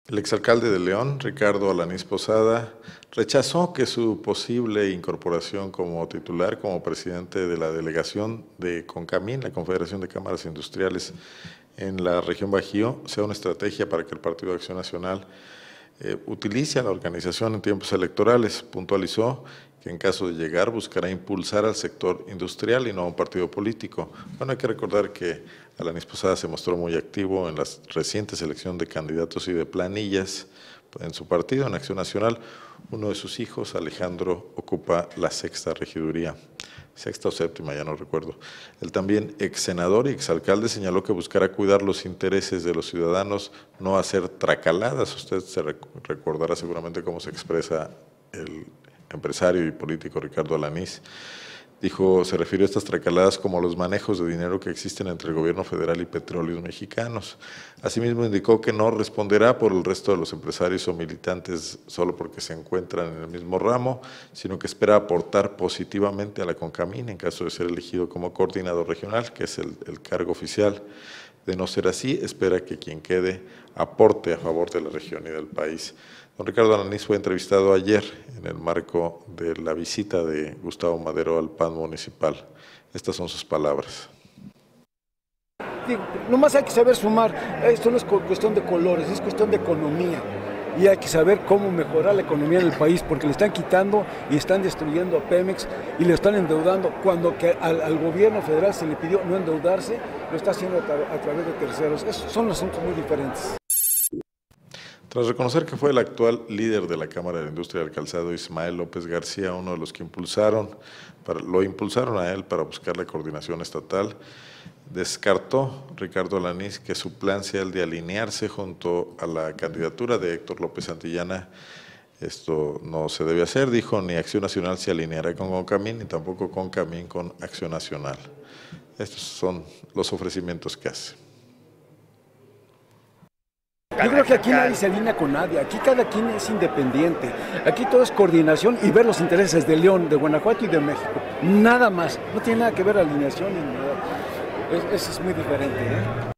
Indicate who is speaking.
Speaker 1: El exalcalde de León, Ricardo Alanís Posada, rechazó que su posible incorporación como titular, como presidente de la delegación de CONCAMIN, la Confederación de Cámaras Industriales en la región Bajío, sea una estrategia para que el Partido Acción Nacional utilice a la organización en tiempos electorales. Puntualizó que en caso de llegar buscará impulsar al sector industrial y no a un partido político. Bueno, hay que recordar que Alanís Posada se mostró muy activo en la reciente selección de candidatos y de planillas en su partido, en Acción Nacional. Uno de sus hijos, Alejandro, ocupa la sexta regiduría, sexta o séptima, ya no recuerdo. El también ex senador y exalcalde señaló que buscará cuidar los intereses de los ciudadanos, no hacer tracaladas. Usted se recordará seguramente cómo se expresa el empresario y político Ricardo Alanís. Dijo, se refirió a estas tracaladas como los manejos de dinero que existen entre el gobierno federal y petróleos mexicanos. Asimismo, indicó que no responderá por el resto de los empresarios o militantes solo porque se encuentran en el mismo ramo, sino que espera aportar positivamente a la CONCAMIN en caso de ser elegido como coordinador regional, que es el cargo oficial. De no ser así, espera que quien quede aporte a favor de la región y del país. Don Ricardo Alanís fue entrevistado ayer en el marco de la visita de Gustavo Madero al PAN municipal. Estas son sus palabras.
Speaker 2: Nomás hay que saber sumar. Esto no es cuestión de colores, es cuestión de economía. Y hay que saber cómo mejorar la economía del país, porque le están quitando y están destruyendo a Pemex y le están endeudando, cuando que al gobierno federal se le pidió no endeudarse, lo está haciendo a través de terceros. Esos son asuntos muy diferentes.
Speaker 1: Tras reconocer que fue el actual líder de la Cámara de la Industria del Calzado, Ismael López García, uno de los que lo impulsaron a él para buscar la coordinación estatal, descartó Ricardo Alanís que su plan sea el de alinearse junto a la candidatura de Héctor López Santillana. Esto no se debe hacer, dijo, ni Acción Nacional se alineará con CONCAMIN, ni tampoco CONCAMIN con Acción Nacional. Estos son los ofrecimientos que hace.
Speaker 2: Yo creo que aquí nadie se alinea con nadie, aquí cada quien es independiente, aquí todo es coordinación y ver los intereses de León, de Guanajuato y de México, nada más, no tiene nada que ver alineación ni nada, eso es muy diferente, ¿eh?